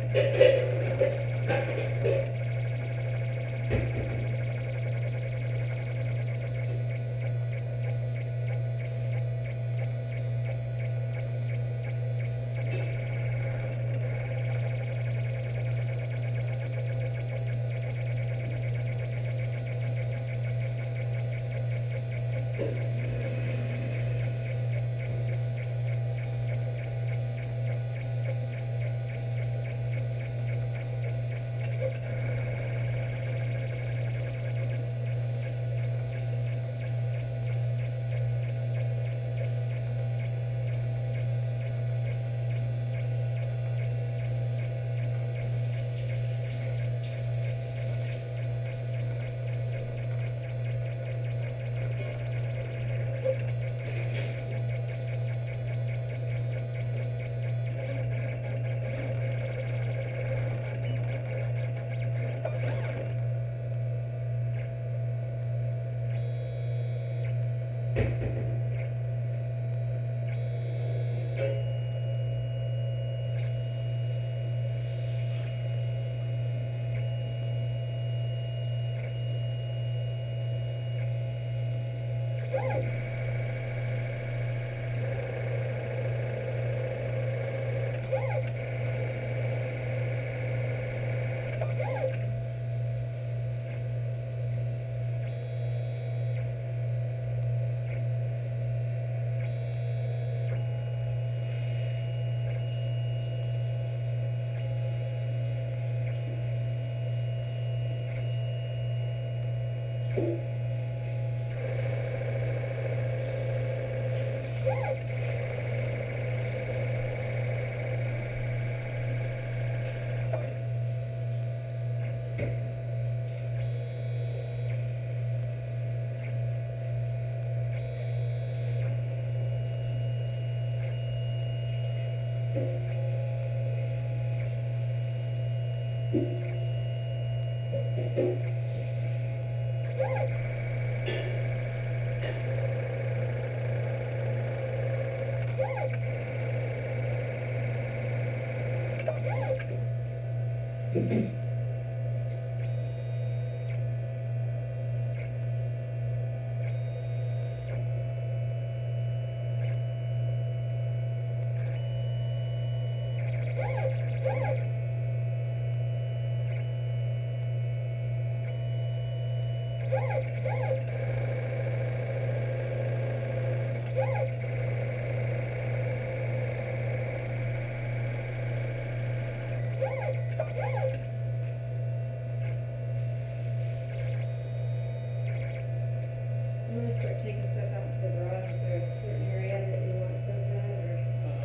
Start taking stuff out into the garage. Is there a certain area that you want stuff at, or?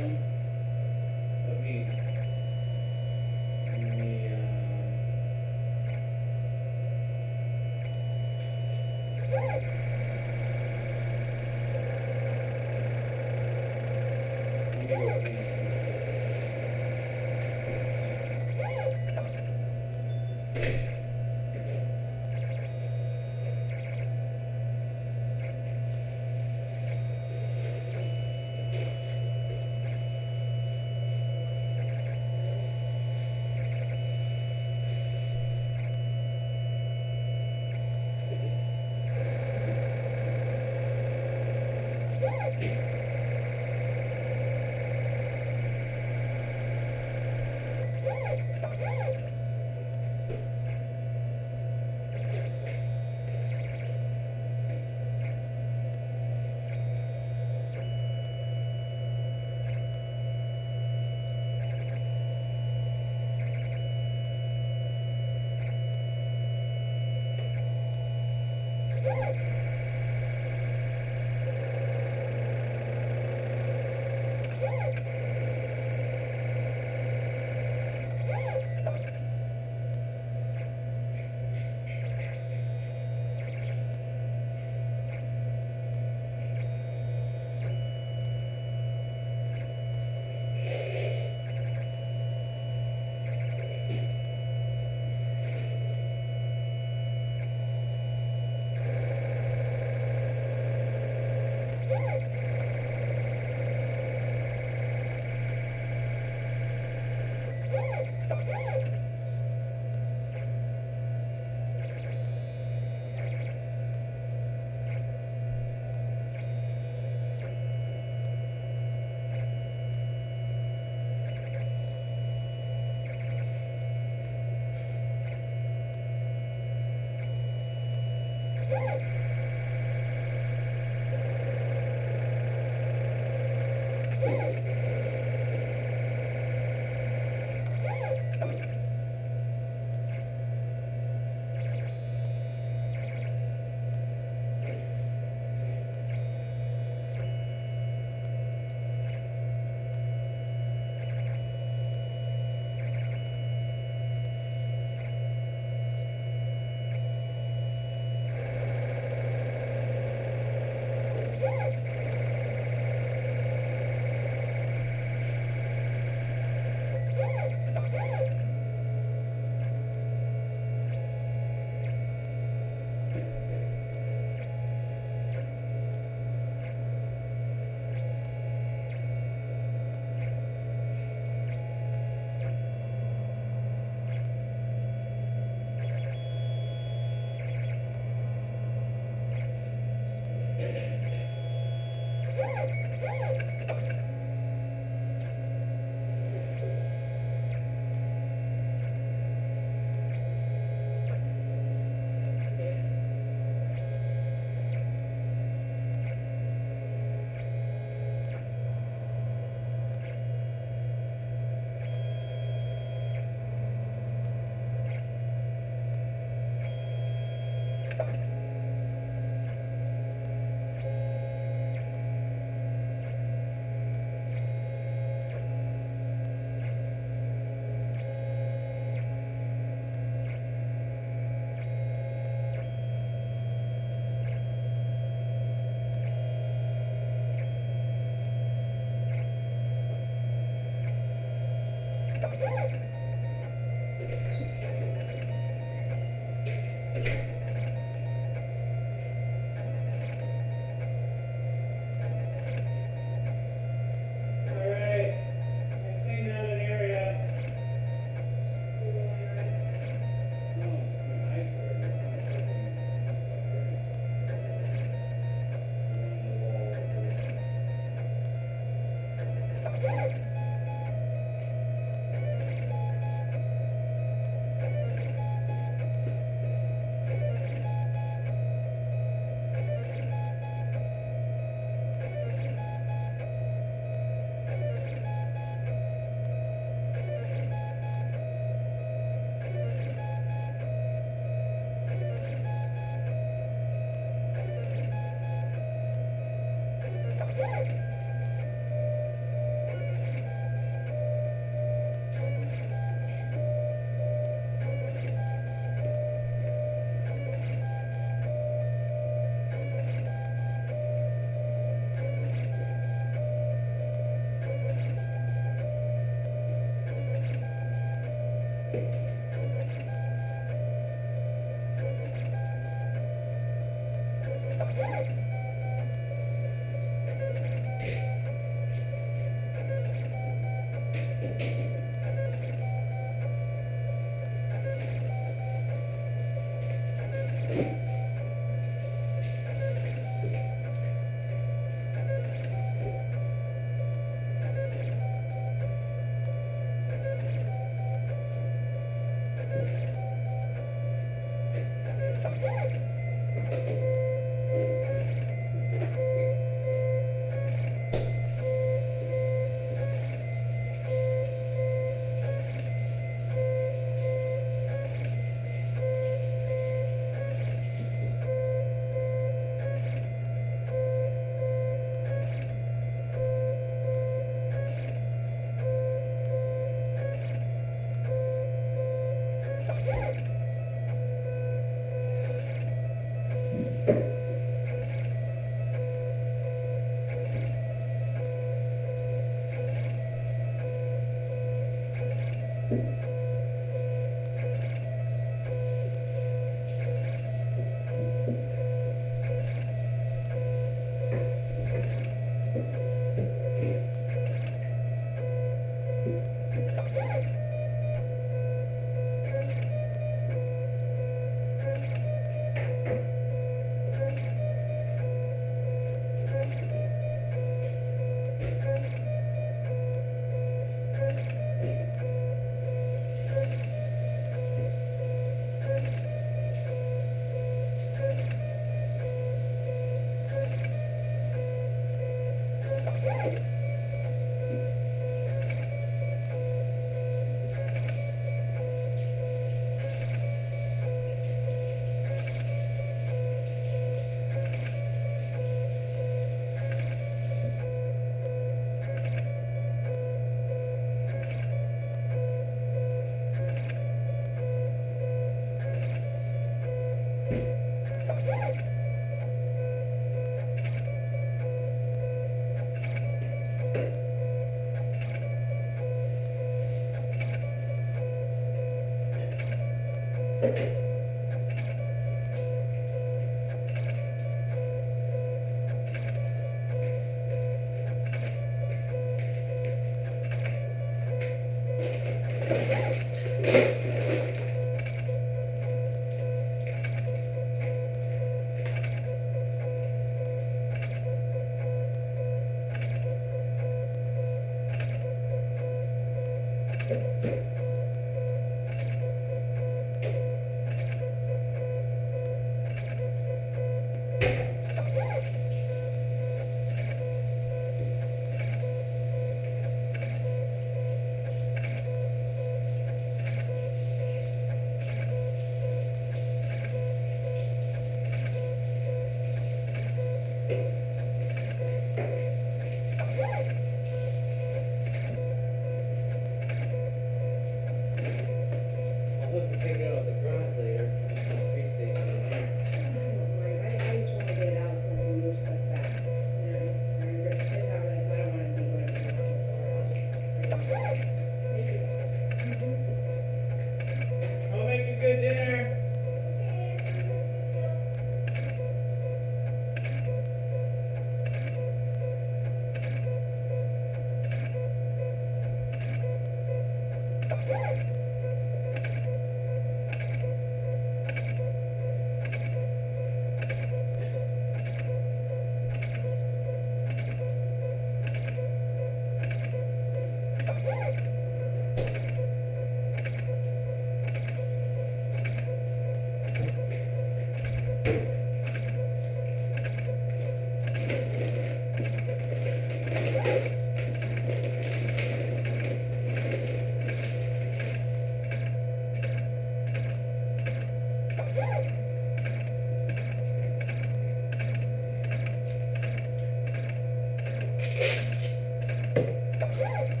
Let me,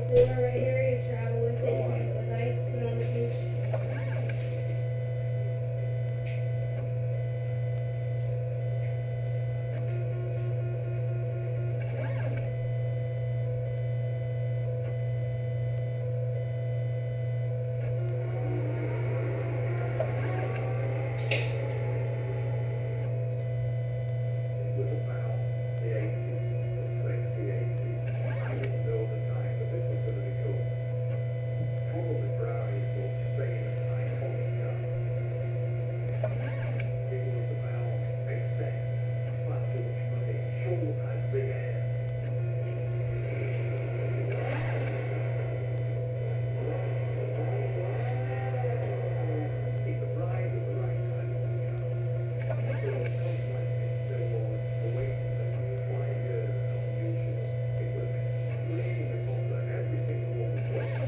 cooler right here, you travel with it, you make it with ice, put it on the beach. It was about the 80s, the sexy 80s. I didn't know at the time that this was going to become probably Ferrari's most famous iconic car. It was about excess, far too much money, show as big air. It arrived at the right time in this car. So consequently, there was a waiting list of 5 years unusual. It was extremely popular. Every single one was waiting.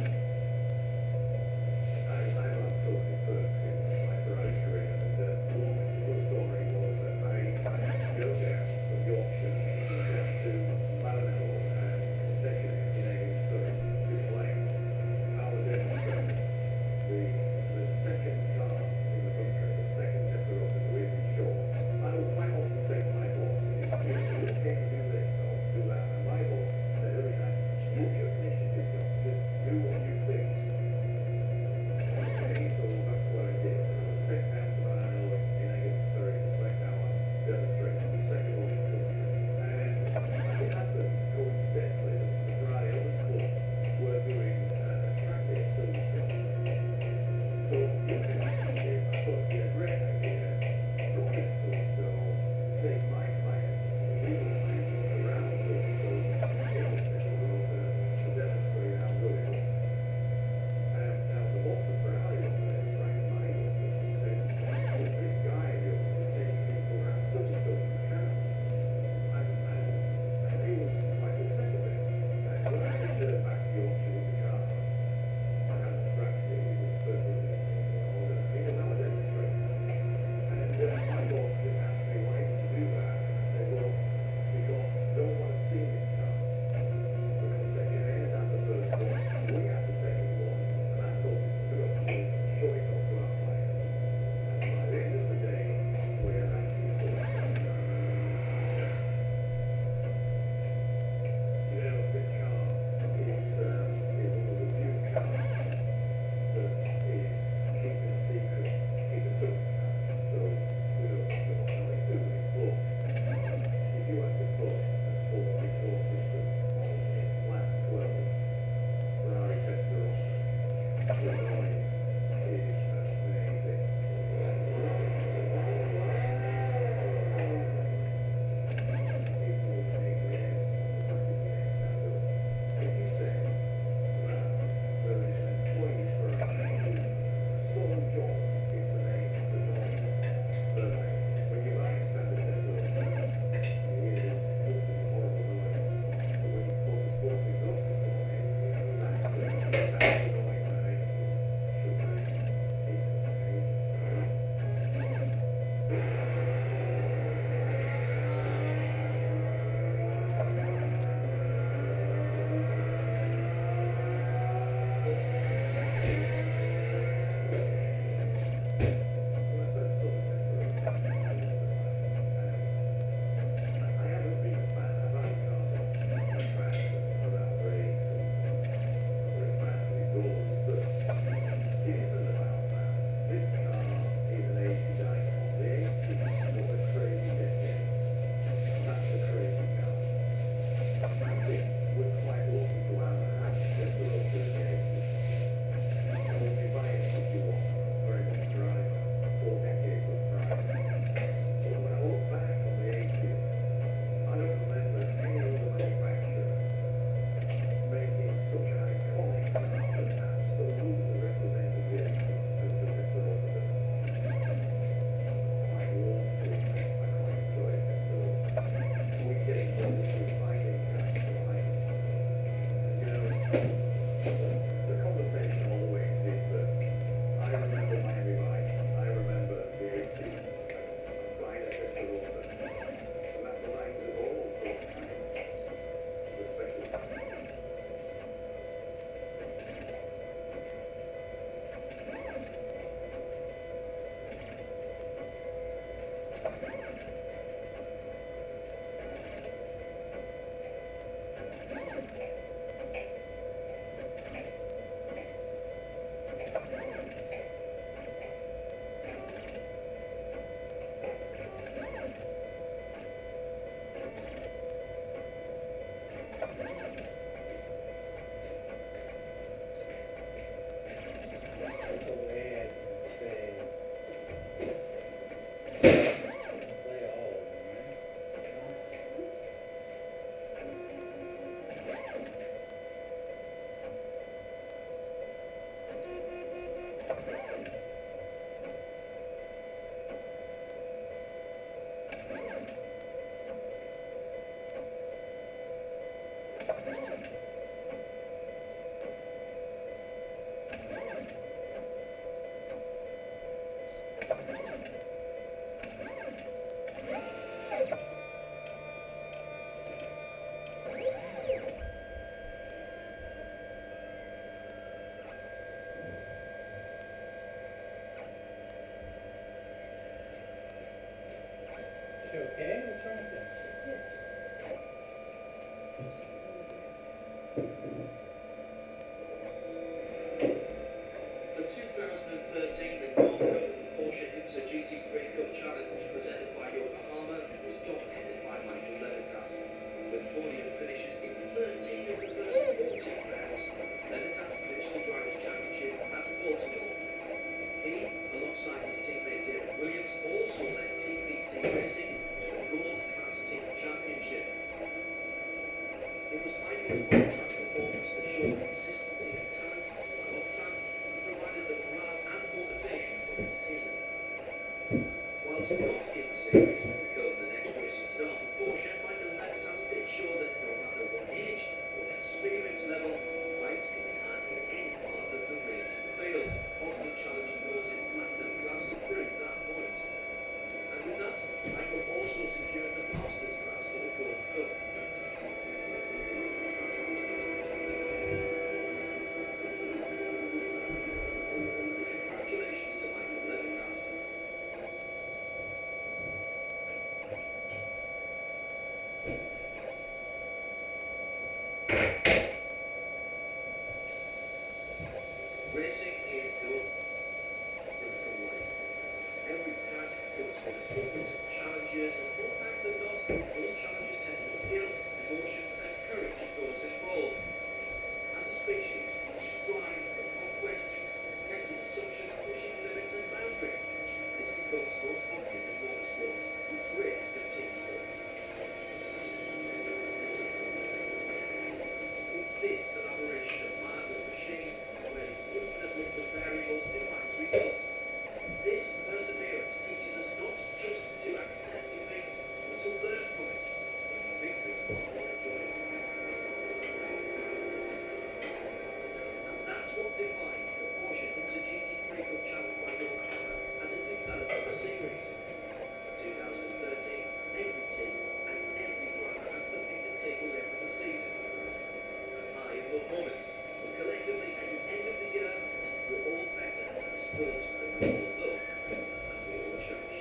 I've had so many perks in my Ferrari career, and the long good story was that I had to go down from Yorkshire down to Maranello and concessionaires in Surrey to collect our demonstrator. The second car in the country, the second Testarossa that we've been shown. I would quite often say to my boss, is you okay to do this or do that? And my boss said every time, use your initiative, just do what you think. Okay, so that's what I did. I was sent down to Maranello in Egan, Surrey to collect our demonstrator, the second one in the country. And as it happened, coincidentally, the Ferrari Owners Club were doing a track day at Silverstone. So using that initiative, I thought it'd be a great idea to go to Silverstone, take my clients, legal clients around Silverstone, in this Testarossa to demonstrate how good it was. Now the boss of Ferrari was there, Brian Miles, and he said, "Look, this guy of yours is taking people around Silverstone in the car." And he was quite upset at this. And when I returned back to Yorkshire with the car, I hadn't scratched it, it was perfectly in order. He was our demonstrator. And my boss just asked me, "Why did you do that?" And I said, "Well, because no one had seen this car. The concessionaires had the first one, we had the second one, and I thought we could actually show it off to our clients. And by the end of the day, we had actually sold this car. You know, this car is one of the few cars that is keeping a secret. It's a tough car, so we don't always do it. But if you had to put a sports exhaust system on a flat 12 Ferrari Testarossa, the noise is amazing. It would make the air stand, the back of the air stand up. It is said that there is an employee Ferrari, Storm John is the name of the noise. But when you buy a standard Testarossa, it is nothing horrible noise. But when you put the sports exhaust system on it, that's the noise that it should make. It's amazing. When I first saw the Testarossa, I haven't been a fan. I've had cars on tracks and without brakes and it's not very fast and it goes 2013, the Gold Cup of the Porsche IMSA GT3 Cup Challenge presented by Yokohama was dominated by Michael Levitas. With podium finishes in 13 of the first 14 rounds, Levitas clinched the Drivers' Championship at Portugal. He, alongside his teammate David Williams, also led TPC Racing to the Gold Class Team Championship. It was Michael's on-track performance that showed consistency and talent, and off-track provided the morale and motivation for his team. Whilst not in the series to become the next racing star for Porsche, Michael Levitas did show that no matter what age or experience level, fights can be had in any part of the racing field, often challenging those in platinum class to prove that point. And with that, Michael also secured the Masters class for the Gold Cup. Congratulations to Michael Levitas. Racing is no difficult life. Every task comes with a sequence of challenges, and more time than not, those challenges test the skill, emotions, and courage of those involved. As a species, we strive for conquest, testing assumptions, pushing limits and boundaries. This becomes most obvious in motorsport, with greatest of team sports. It's this collaboration of man and machine, where the infinite list of variables defines results. This perseverance teaches us not just to accept defeat, but to learn from it. In victory, or joy. And that's what defines the Porsche IMSA GT3 Cup Challenge by Yokohama as it developed the series. In 2013, every team and every driver had something to take away from the season. High and low moments, but collectively at the end of the year, we're all better at the sport that we all love and we all cherish.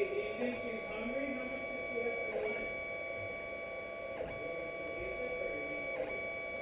do you think she's hungry? How much did she have for lunch? Pizza or anything?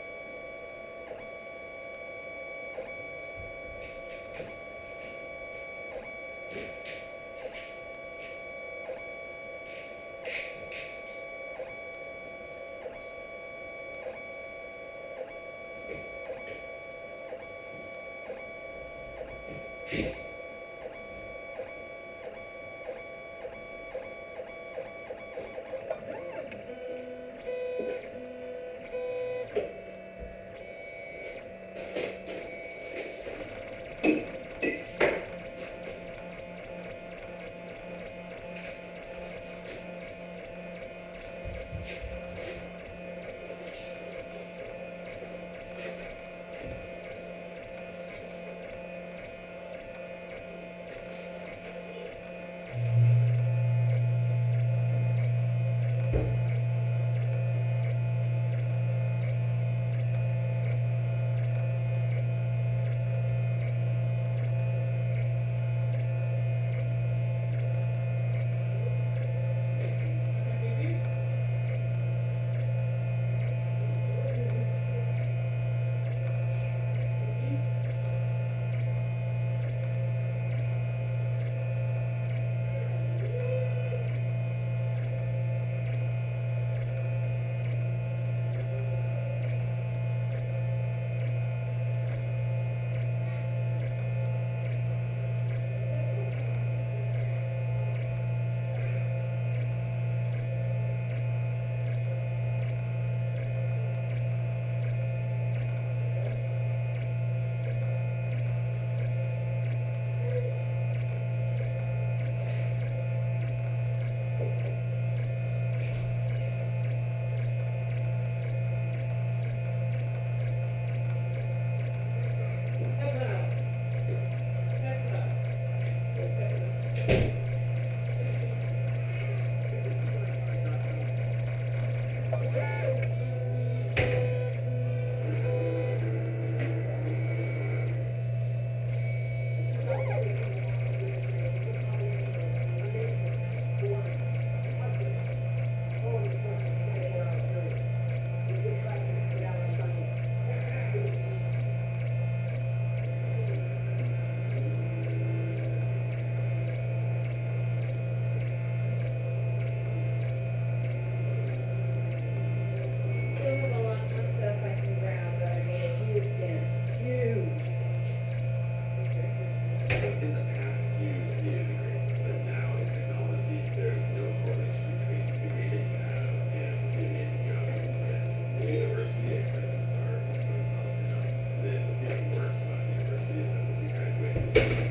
Still have a lot more stuff I can grab, but I made a huge dent. Huge. In the past, you needed a grade, but now in technology, there's no correlation between the grade that you have and the amazing job you can get. The university expenses are just going up and up. And then what's even worse about university is that once you graduate,